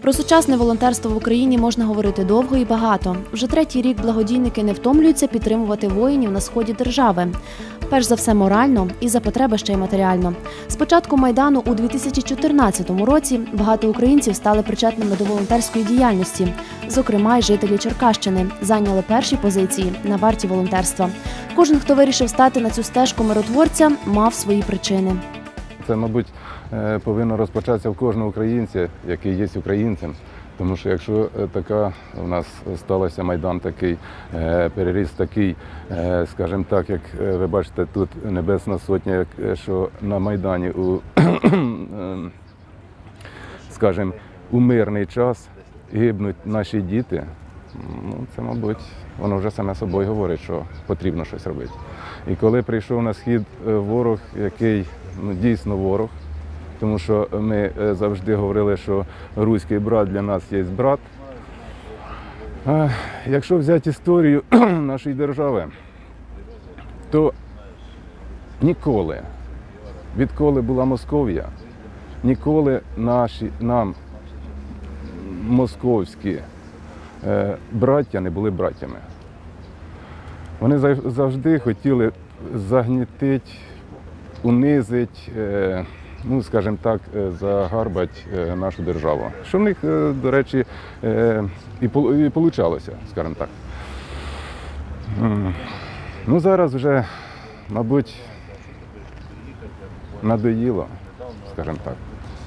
Про сучасне волонтерство в Україні можна говорити довго і багато. Вже третій рік благодійники не втомлюються підтримувати воїнів на сході держави. Перш за все морально і за потреби ще й матеріально. З початку Майдану у 2014 році багато українців стали причетними до волонтерської діяльності. Зокрема, й жителі Черкащини зайняли перші позиції на варті волонтерства. Кожен, хто вирішив стати на цю стежку миротворця, мав свої причини. Це, мабуть, повинно розпочатися в кожного українця, який є українцем. Тому що якщо така у нас сталося Майдан такий, переріс такий, скажімо так, як ви бачите, тут Небесна Сотня, що на Майдані скажімо, у мирний час гибнуть наші діти, це, мабуть, воно вже саме собою говорить, що потрібно щось робити. І коли прийшов на схід ворог, який дійсно ворог, тому що ми завжди говорили, що руський брат для нас є брат. Якщо взяти історію нашої держави, то ніколи, відколи була Московія, ніколи нам московські браття не були браттями. Вони завжди хотіли загнітити, унизити, скажімо так, загарбати нашу державу. Що в них, до речі, і вийшло, скажімо так. Зараз вже, мабуть, надоїло, скажімо так,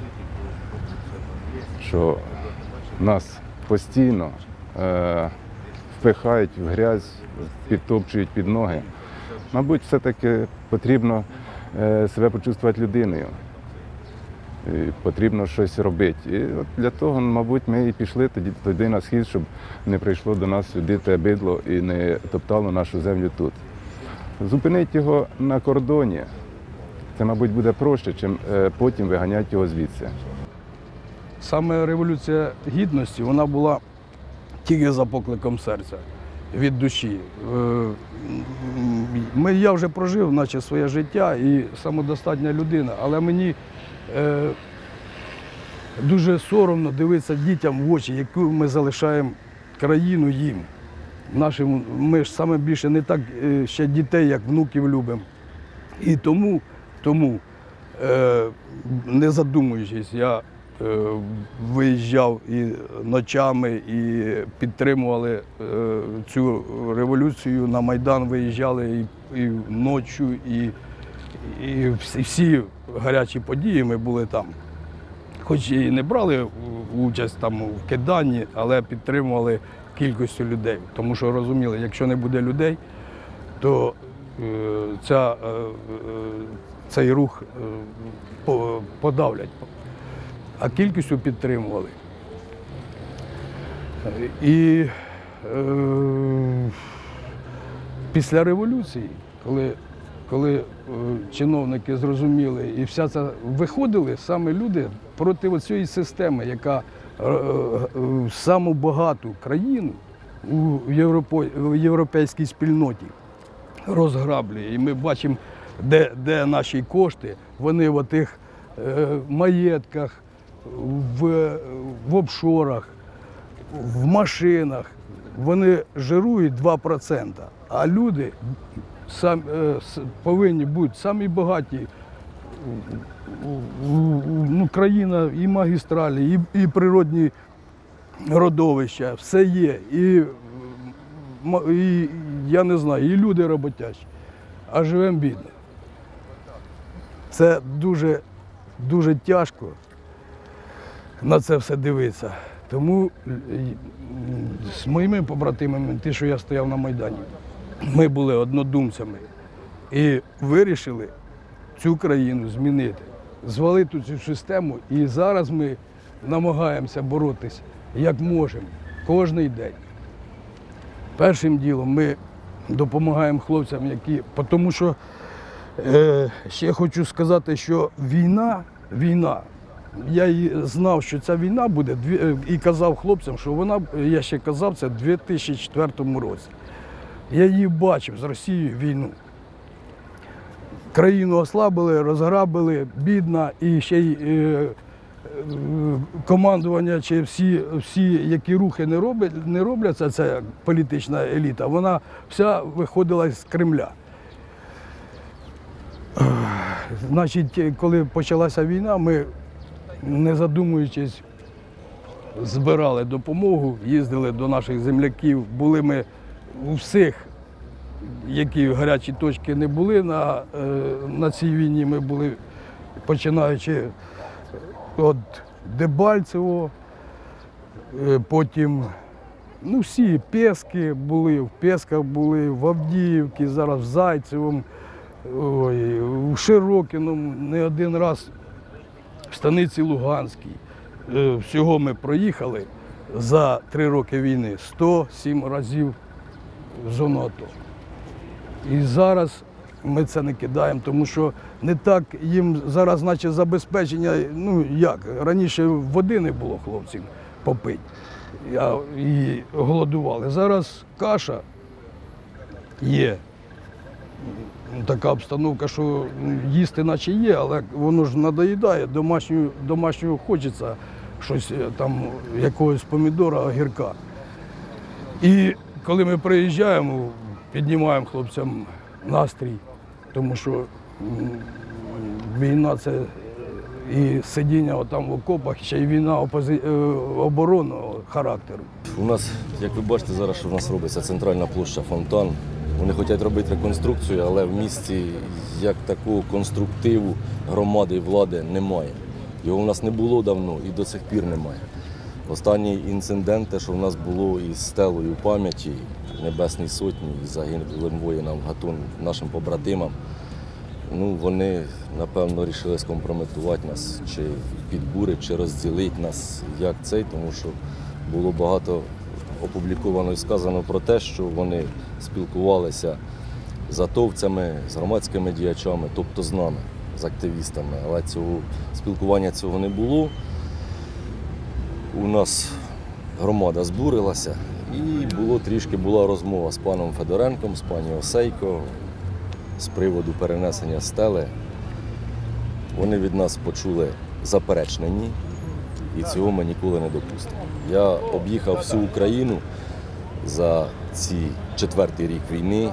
що нас постійно впихають в грязь, підтопчують під ноги. Мабуть, все-таки потрібно себе почувствувати людиною. І потрібно щось робити. І от для того, мабуть, ми і пішли тоді на схід, щоб не прийшло до нас сюди те бидло і не топтало нашу землю тут. Зупинити його на кордоні, це, мабуть, буде проще, чим потім виганяти його звідси. Саме Революція Гідності, вона була тільки за покликом серця, від душі. Я вже прожив, наче, своє життя і самодостатня людина, але мені дуже соромно дивитися дітям в очі, яку ми залишаємо країну їм. Ми ж саме більше не так ще дітей, як внуків любимо. І тому не задумуючись, я виїжджав і ночами, і підтримували цю революцію. На Майдан виїжджали і ночі, і всі гарячі події ми були там. Хоч і не брали участь там в киданні, але підтримували кількістю людей. Тому що розуміли, якщо не буде людей, то цей рух подавлять. А кількістю підтримували. І після революції, коли чиновники зрозуміли і виходили саме люди проти цієї системи, яка саму багату країну у європейській спільноті розграблює. І ми бачимо, де наші кошти, вони в тих маєтках, в офшорах, в машинах, вони жирують 2%, а люди повинні бути самі багаті. Країна і магістралі, і природні родовища, все є. І я не знаю, і люди роботящі, а живемо бідно. Це дуже тяжко на це все дивитися. Тому з моїми побратимами, ті, що я стояв на Майдані, ми були однодумцями і вирішили цю країну змінити, звалити цю систему. І зараз ми намагаємося боротися, як можемо, кожен день. Першим ділом ми допомагаємо хлопцям, тому що ще хочу сказати, що війна, я знав, що ця війна буде, і казав хлопцям, що я ще казав це в 2004 році. Я її бачив з Росією війну. Країну ослабили, розграбили, бідна, і ще й командування чи всі, які рухи не робляться, це політична еліта, вона вся виходила з Кремля. Значить, коли почалася війна, ми, не задумуючись, збирали допомогу, їздили до наших земляків, були ми у всіх, які гарячі точки не були на цій війні, ми були, починаючи від Дебальцево, потім всі Пески були, в Песках були, в Авдіївці, зараз в Зайцевому, в Широкиному, не один раз в Станиці Луганській. Всього ми проїхали за 3 роки війни 107 разів в зону АТО. І зараз ми це не кидаємо, тому що не так їм зараз, наче, забезпечення, як, раніше води не було хлопців попити і голодували. Зараз каша є. Така обстановка, що їсти наче є, але воно ж надоїдає, домашнього хочеться щось там, якогось помідора, огірка. І коли ми приїжджаємо, піднімаємо хлопцям настрій, тому що війна – це і сидіння там в окопах, ще й війна оборонного характеру. У нас, як ви бачите, зараз що в нас робиться центральна площа Фонтан. Вони хочуть робити реконструкцію, але в місті як такого конструктиву громади і влади немає. Його в нас не було давно і до сих пір немає. Останній інцидент, те, що в нас було із стелою пам'яті Небесній Сотні і загиблим воїнам ГАТО, нашим побратимам, вони, напевно, вирішили скомпрометувати нас, чи підбурити, чи розділити нас, як цей, тому що було багато опубліковано і сказано про те, що вони спілкувалися з атовцями, з громадськими діячами, тобто з нами, з активістами. Але спілкування цього не було. У нас громада збурилася і була розмова з паном Федоренком, з пані Осейко з приводу перенесення стели. Вони від нас почули заперечне «ні», і цього ми ніколи не допустимо. Я об'їхав всю Україну за ці 4-й рік війни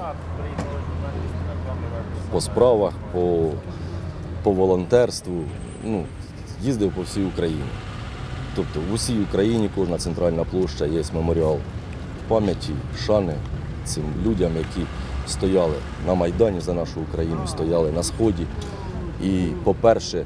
по справах, по волонтерству, їздив по всій Україні. Тобто в усій Україні кожна центральна площа є меморіал пам'яті, шани цим людям, які стояли на Майдані за нашу Україну, стояли на Сході. І, по-перше,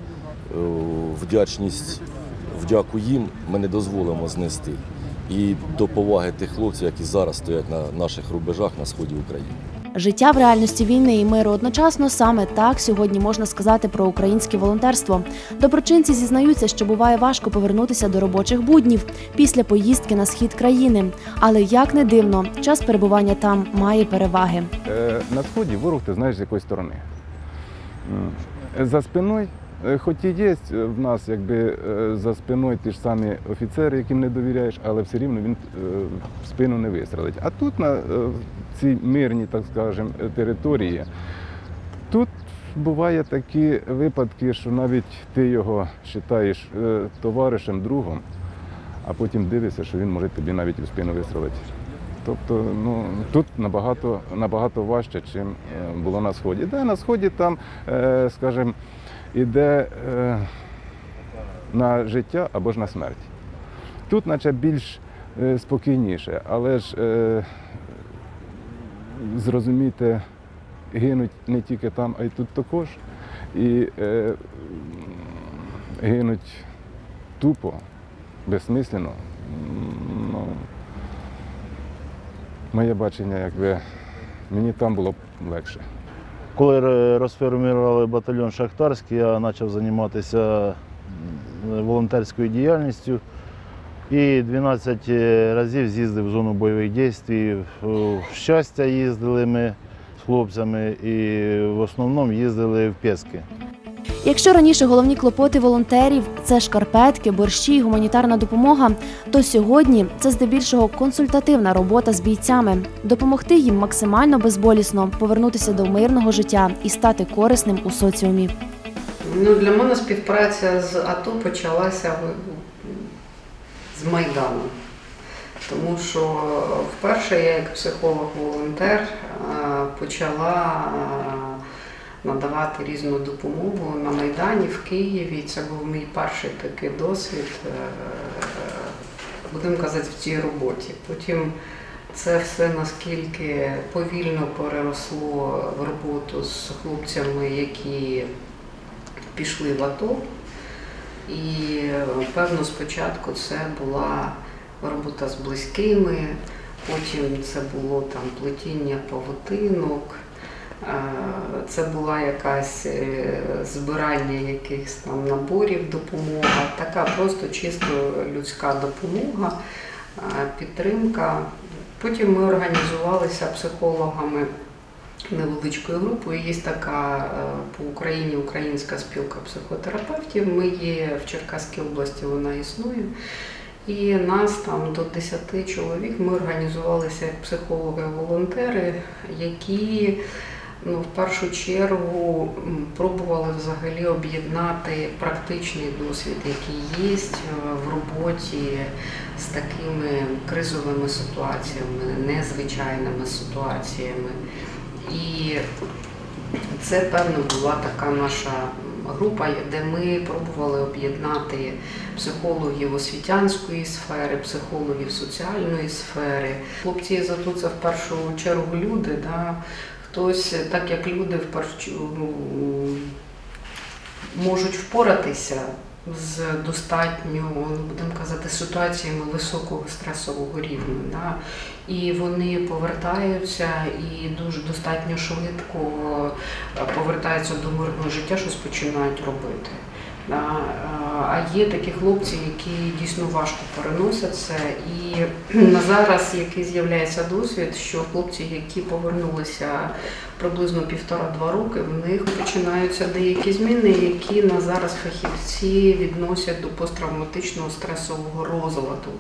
вдяку їм ми не дозволимо знести. І до поваги тих хлопців, які зараз стоять на наших рубежах на сході України. Життя в реальності війни і миру одночасно – саме так сьогодні можна сказати про українське волонтерство. Доброчинці зізнаються, що буває важко повернутися до робочих буднів після поїздки на схід країни. Але, як не дивно, час перебування там має переваги. На сході ворог, ти знаєш, з якої сторони. За спиною, хоч і є в нас за спиною ті ж самі офіцери, яким не довіряєш, але все рівно він в спину не вистрелить. А тут, на цій мирній, так скажемо, території, тут бувають такі випадки, що навіть ти його вважаєш товаришем, другом, а потім дивишся, що він може тобі навіть у спину вистрелити. Тобто, тут набагато важче, ніж було на Сході. На Сході там, скажімо, іде на життя або ж на смерть. Тут, наче, більш спокійніше, але ж зрозумійте, гинуть не тільки там, а й тут також. І гинуть тупо, безсмислено. Моє бачення, мені там було б легше. Коли розформували батальйон шахтарський, я почав займатися волонтерською діяльністю і 12 разів з'їздив в зону бойових дій. В Щастя їздили ми з хлопцями і в основному їздили в Пески. Якщо раніше головні клопоти волонтерів – це шкарпетки, борщі й гуманітарна допомога, то сьогодні це здебільшого консультативна робота з бійцями. Допомогти їм максимально безболісно повернутися до мирного життя і стати корисним у соціумі. Ну, для мене співпраця з АТО почалася з Майдану. Тому що вперше я як психолог-волонтер почала надавати різну допомогу на Майдані в Києві. Це був мій перший такий досвід, будемо казати, в цій роботі. Потім це все наскільки повільно переросло в роботу з хлопцями, які пішли в АТО. І, певно, спочатку це була робота з близькими, потім це було там плетіння павутинок, це була якась збирання якихось там наборів, допомога, така просто чисто людська допомога, підтримка. Потім ми організувалися психологами невеличкою групою. Є така по Україні українська спілка психотерапевтів. Ми є в Черкаській області, вона існує. І нас там до 10 чоловік, ми організувалися як психологи-волонтери, які в першу чергу пробували взагалі об'єднати практичний досвід, який є в роботі з такими кризовими ситуаціями, незвичайними ситуаціями. І це, певно, була така наша група, де ми пробували об'єднати психологів освітянської сфери, психологів соціальної сфери. Хлопці з АТО – це в першу чергу люди, да? Хтось, так як люди можуть впоратися з достатньо, будемо казати, ситуаціями високого стресового рівня. Да? І вони повертаються і дуже достатньо швидко повертаються до мирного життя, щось починають робити. Да? А є такі хлопці, які дійсно важко переносять це. І на зараз, який з'являється досвід, що хлопці, які повернулися приблизно 1,5-2 роки, в них починаються деякі зміни, які на зараз фахівці відносять до посттравматичного стресового розладу.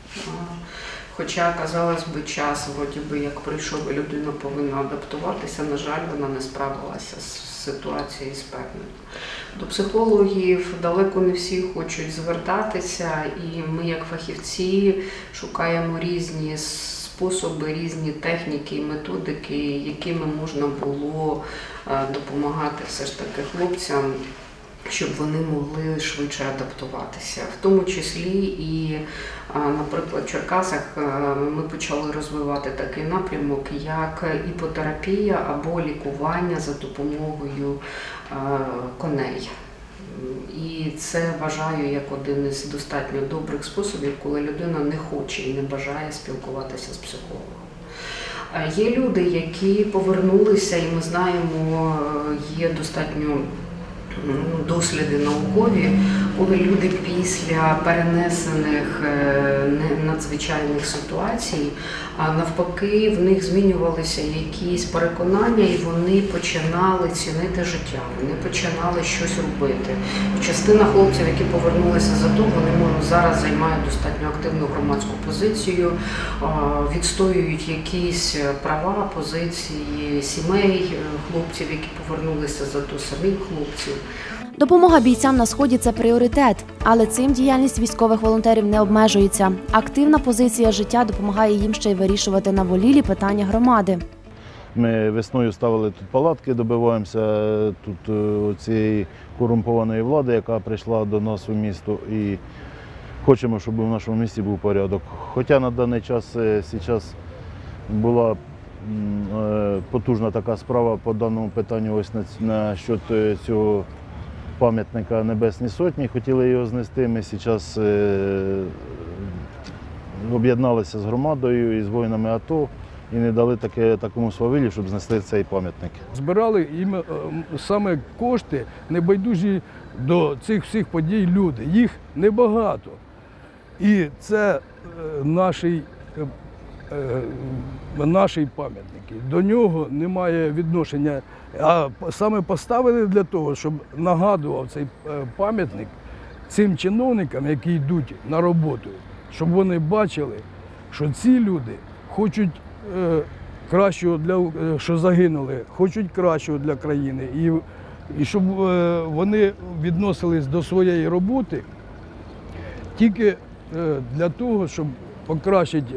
Хоча, казалось би, час, вроді би, як прийшов, і людина повинна адаптуватися, на жаль, вона не справилася з ситуацією, з певною. До психологів далеко не всі хочуть звертатися, і ми, як фахівці, шукаємо різні способи, різні техніки і методики, якими можна було допомагати все ж таки хлопцям, щоб вони могли швидше адаптуватися. В тому числі і, наприклад, в Черкасах ми почали розвивати такий напрямок, як іпотерапія або лікування за допомогою коней. І це вважаю як один із достатньо добрих способів, коли людина не хоче і не бажає спілкуватися з психологом. Є люди, які повернулися, і ми знаємо, є достатньо досліди наукові, коли люди після перенесених надзвичайних ситуацій, навпаки, в них змінювалися якісь переконання, і вони починали цінити життя, вони починали щось робити. Частина хлопців, які повернулися з АТО, вони зараз займають достатньо активну громадську позицію, відстоюють якісь права, позиції сімей хлопців, які повернулися з АТО, самих хлопців. Допомога бійцям на Сході – це пріоритет, але цим діяльність військових волонтерів не обмежується. Активна позиція життя допомагає їм ще й вирішувати наболілі питання громади. Ми весною ставили тут палатки, добиваємося тут цієї корумпованої влади, яка прийшла до нас у місто, і хочемо, щоб в нашому місті був порядок. Хоча на даний час зараз була потужна така справа по даному питанню, ось насчет цього пам'ятника Небесній Сотні, хотіли його знести. Ми зараз об'єдналися з громадою і з воїнами АТО і не дали такому свавіллю, щоб знесли цей пам'ятник. Збирали саме кошти, небайдужі до цих всіх подій люди. Їх небагато. І це наші пам'ятники. До нього немає відношення. А саме поставили для того, щоб нагадував цей пам'ятник цим чиновникам, які йдуть на роботу, щоб вони бачили, що ці люди хочуть кращого що загинули, хочуть кращого для країни. І і щоб вони відносились до своєї роботи тільки для того, щоб покращити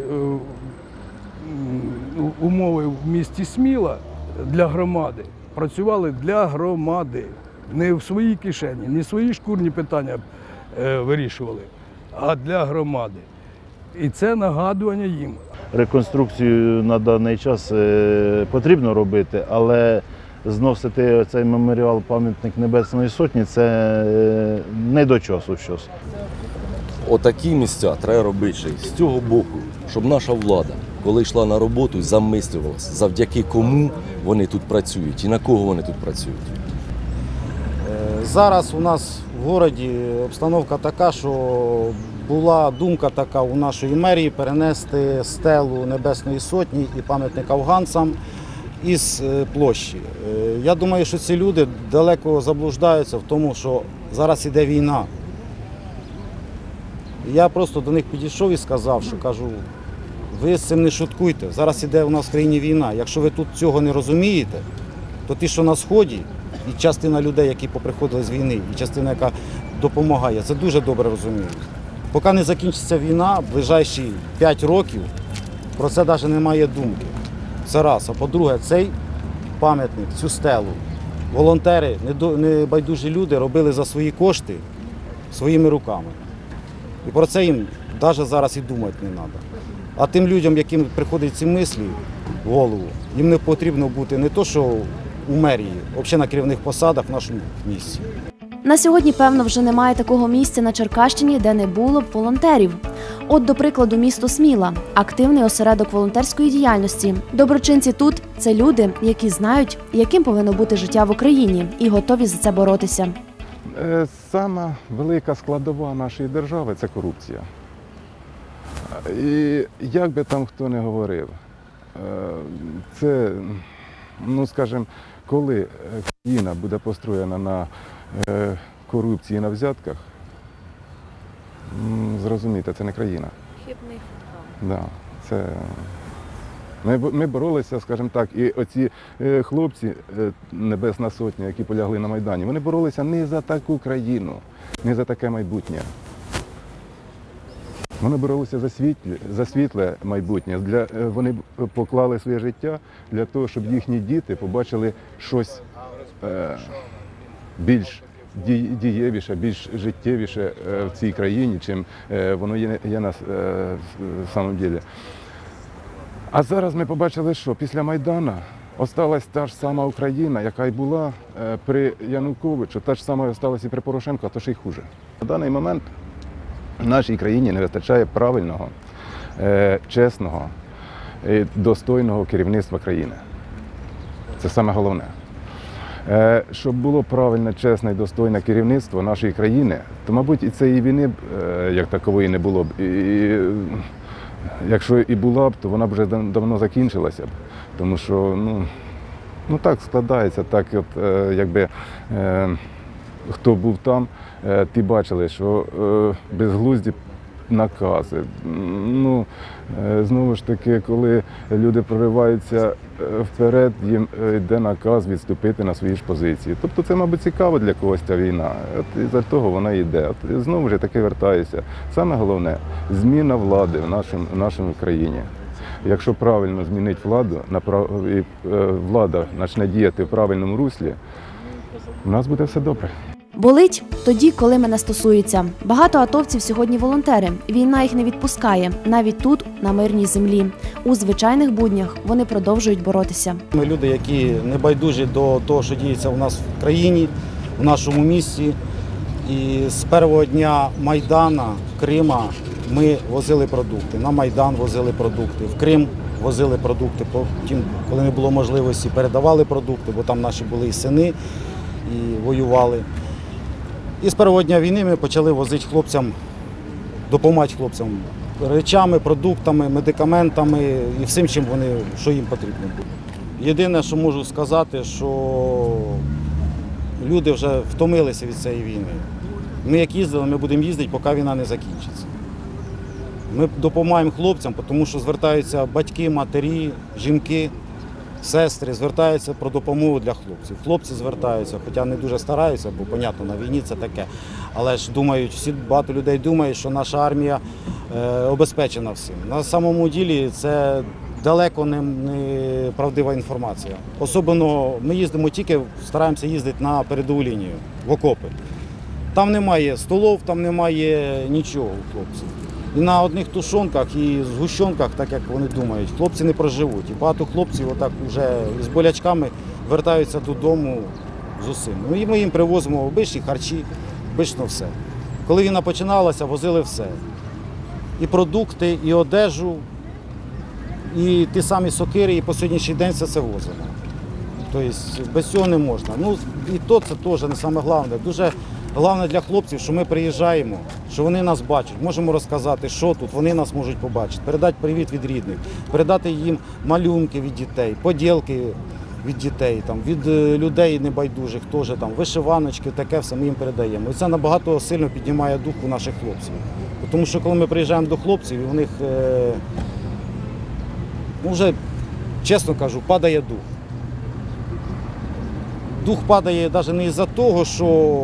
умови в місті Сміла для громади. Працювали для громади, не в своїй кишені, не свої шкурні питання вирішували, а для громади. І це нагадування їм. Реконструкцію на даний час потрібно робити, але зносити цей меморіал пам'ятник Небесної Сотні – це не до часу щось. Отакі місця треба робити ще й з цього боку, щоб наша влада, коли йшла на роботу, замислювалася, завдяки кому вони тут працюють і на кого вони тут працюють. Зараз у нас в місті обстановка така, що була думка така у нашої мерії перенести стелу Небесної Сотні і пам'ятник афганцям із площі. Я думаю, що ці люди далеко заблуждаються в тому, що зараз іде війна. Я просто до них підійшов і сказав, що кажу, ви з цим не шуткуйте, зараз іде у нас в країні війна. Якщо ви тут цього не розумієте, то ті, що на Сході, і частина людей, які поприходили з війни, і частина, яка допомагає, це дуже добре розуміють. Поки не закінчиться війна, в ближайші 5 років про це навіть немає думки. Це раз. А по-друге, цей пам'ятник, цю стелу, волонтери, небайдужі люди робили за свої кошти, своїми руками. І про це їм навіть зараз і думати не треба. А тим людям, яким приходять ці мислі в голову, їм не потрібно бути не то, що у мерії, взагалі на керівних посадах в нашому місті. На сьогодні, певно, вже немає такого місця на Черкащині, де не було б волонтерів. От, до прикладу, місто Сміла – активний осередок волонтерської діяльності. Доброчинці тут – це люди, які знають, яким повинно бути життя в Україні, і готові за це боротися. Сама велика складова нашої держави – це корупція. І як би там хто не говорив, це, ну скажімо, коли країна буде построєна на корупції, на взятках, зрозумійте, це не країна. Хибний Да, це... Ми боролися, скажімо так, і оці хлопці Небесна Сотня, які полягли на Майдані, вони боролися не за таку країну, не за таке майбутнє. Вони боролися за світле майбутнє. Вони поклали своє життя для того, щоб їхні діти побачили щось більш дієвіше, більш життєвіше в цій країні, чим воно є на самом ділі. А зараз ми побачили, що після Майдану осталась та ж сама Україна, яка й була при Януковичу, та ж сама осталась і при Порошенку, а то ще й хуже. На даний момент в нашій країні не вистачає правильного, чесного і достойного керівництва країни. Це саме головне. Щоб було правильне, чесне і достойне керівництво нашої країни, то, мабуть, і цієї війни як такової не було б. І якщо і була б, то вона б вже давно закінчилася б. Тому що, ну так складається, так от, якби хто був там, ті бачили, що безглузді накази. Ну, знову ж таки, коли люди прориваються вперед, їм йде наказ відступити на свої ж позиції. Тобто це, мабуть, цікаво для когось ця війна. От із-за того вона йде. От знову ж таки вертаюся. Саме головне – зміна влади в нашій країні. Якщо правильно змінити владу, і влада почне діяти в правильному руслі, у нас буде все добре. Болить тоді, коли мене стосується. Багато атовців сьогодні волонтери. Війна їх не відпускає. Навіть тут, на мирній землі. У звичайних буднях вони продовжують боротися. Ми люди, які не байдужі до того, що діється у нас в країні, в нашому місті. І з першого дня Майдана, Крима ми возили продукти. На Майдан возили продукти, в Крим возили продукти. Потім, коли не було можливості, передавали продукти, бо там наші були і сини, і воювали. І з першого дня війни ми почали возити хлопцям, допомагати хлопцям речами, продуктами, медикаментами і всім, що їм потрібно було. Єдине, що можу сказати, що люди вже втомилися від цієї війни. Ми як їздили, ми будемо їздити, поки війна не закінчиться. Ми допомагаємо хлопцям, тому що звертаються батьки, матері, жінки сестри звертаються про допомогу для хлопців. Хлопці звертаються, хоча не дуже стараються, бо, понятно, на війні це таке. Але ж думають, багато людей думають, що наша армія обезпечена всім. На самому ділі це далеко не правдива інформація. Особливо ми їздимо стараємося їздити на передову лінію, в окопи. Там немає столів, там немає нічого у хлопців. І на одних тушонках і згущенках, так як вони думають, хлопці не проживуть. І багато хлопців отак вже з болячками вертаються додому з усім. Ну, і ми їм привозимо обичні харчі, обично все. Коли війна починалася, возили все. І продукти, і одежу, і ті самі сокири, і по сьогоднішній день все це возимо. Тобто без цього не можна. Ну, і то це теж не саме головне. Дуже головне для хлопців, що ми приїжджаємо, що вони нас бачать, можемо розказати, що тут, вони нас можуть побачити, передати привіт від рідних, передати їм малюнки від дітей, поділки від дітей, там, від людей небайдужих, теж, там, вишиваночки, таке все ми їм передаємо. І це набагато сильно піднімає дух у наших хлопців. Тому що коли ми приїжджаємо до хлопців, у них, вже, чесно кажу, падає дух. Дух падає навіть не із-за того, що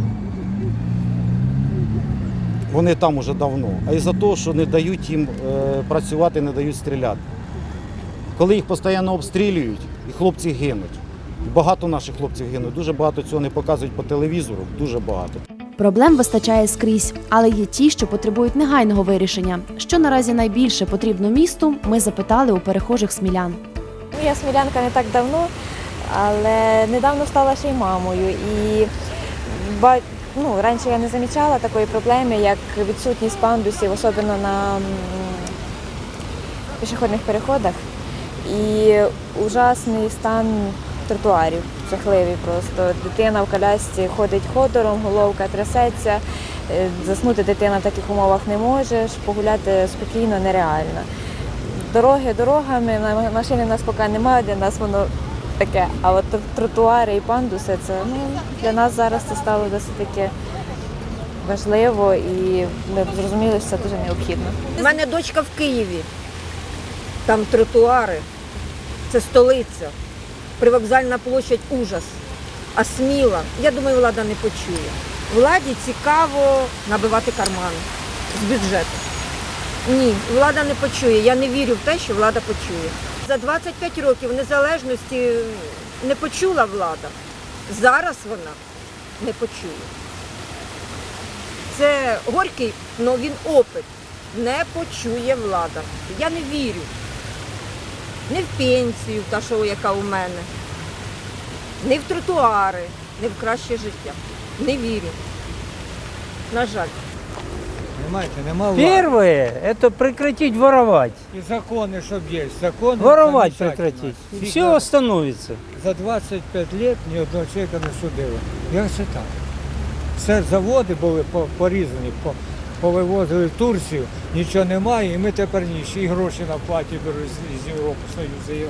вони там уже давно, а із-за того, що не дають їм працювати, не дають стріляти. Коли їх постійно обстрілюють, і хлопці гинуть. Багато наших хлопців гинуть, дуже багато цього не показують по телевізору, дуже багато. Проблем вистачає скрізь, але є ті, що потребують негайного вирішення. Що наразі найбільше потрібно місту, ми запитали у перехожих смілян. Я смілянка не так давно, але недавно стала ще й мамою. І раніше я не замічала такої проблеми, як відсутність пандусів, особливо на пішохідних переходах. І ужасний стан тротуарів, жахливий просто. Дитина в колясці ходить ходором, головка трясеться, заснути дитина в таких умовах не може, погуляти спокійно нереально. Дороги дорогами, машини в нас поки немає, для нас воно таке, а от тротуари і пандуси, це для нас зараз це стало досить таки важливо і ми зрозуміли, що це дуже необхідно. У мене дочка в Києві, там тротуари, це столиця, привокзальна площадь – ужас, а Сміла, я думаю, влада не почує. Владі цікаво набивати кармани з бюджету. Ні, влада не почує, я не вірю в те, що влада почує. За 25 років незалежності не почула влада, зараз вона не почує. Це горький, але він опит. Не почує влада. Я не вірю. Не в пенсію, та що, яка у мене, не в тротуари, не в краще життя. Не вірю. На жаль. Понимаете, нема влады. Первое – это прекратить воровать. И законы, чтобы есть. Законы Воровать замечательно. прекратить. И Всегда. все остановится. За 25 лет ні одного чоловіка не судили. Як це так? Все заводи були порізані, повивозили в Турцію, нічого немає, і ми тепер і гроші на платі беруть з Європи, Союзу.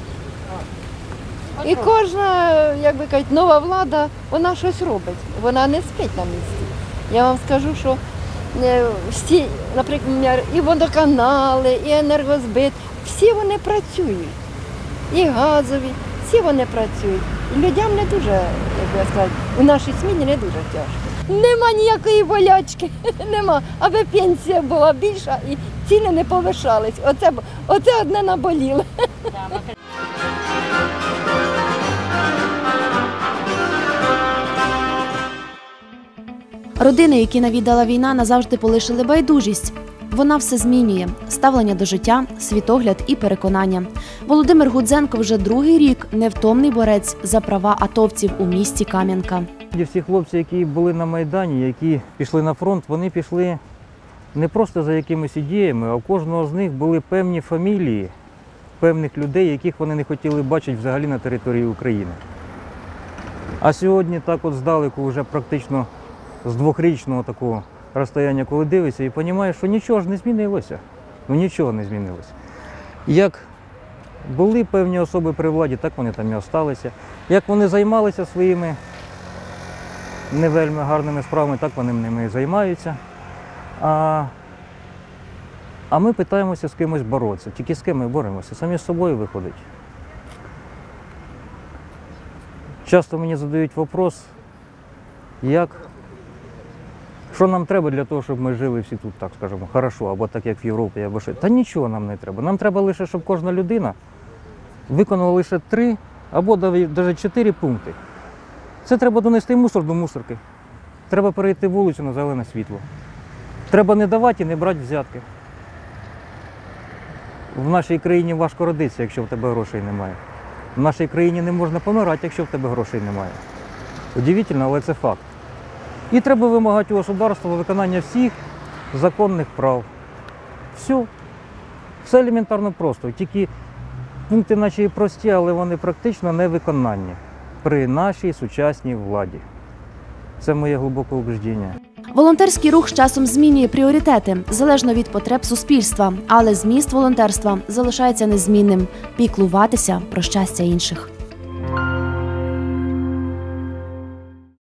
І кожна, як би кажуть, нова влада, вона щось робить, вона не спить на місці. Я вам скажу, що всі, наприклад, і водоканали, і енергозбит, всі вони працюють. І газові, всі вони працюють. І людям не дуже, як би сказати, у нашій Смілі не дуже тяжко. Нема ніякої болячки, нема, аби пенсія була більша і ціни не повишались. Оце одне наболіло. Родини, які навідала війна, назавжди полишили байдужість. Вона все змінює – ставлення до життя, світогляд і переконання. Володимир Гудзенко вже другий рік невтомний борець за права атовців у місті Кам'янка. Всі хлопці, які були на Майдані, які пішли на фронт, вони пішли не просто за якимись ідеями, а у кожного з них були певні фамілії, певних людей, яких вони не хотіли бачити взагалі на території України. А сьогодні так от здалеку вже практично з двохрічного такого розстояння, коли дивишся і розумієш, що нічого ж не змінилося. Ну нічого не змінилося. Як були певні особи при владі, так вони там і залишилися. Як вони займалися своїми не вельми гарними справами, так вони ними і займаються. А ми питаємося з кимось боротися. Тільки з ким ми боремося? Самі з собою виходить. Часто мені задають вопрос, що нам треба для того, щоб ми жили всі тут, так скажемо, хорошо, або так, як в Європі, або що. Та нічого нам не треба. Нам треба лише, щоб кожна людина виконала лише 3 або навіть 4 пункти. Це треба донести мусор до мусорки. Треба перейти вулицю на зелене світло. Треба не давати і не брати взятки. В нашій країні важко родитися, якщо в тебе грошей немає. В нашій країні не можна помирати, якщо в тебе грошей немає. Удивительно, але це факт. І треба вимагати у государства виконання всіх законних прав. Все. Все елементарно просто. Тільки пункти наче і прості, але вони практично невиконанні при нашій сучасній владі. Це моє глибоке убеждення. Волонтерський рух з часом змінює пріоритети, залежно від потреб суспільства, але зміст волонтерства залишається незмінним – піклуватися про щастя інших.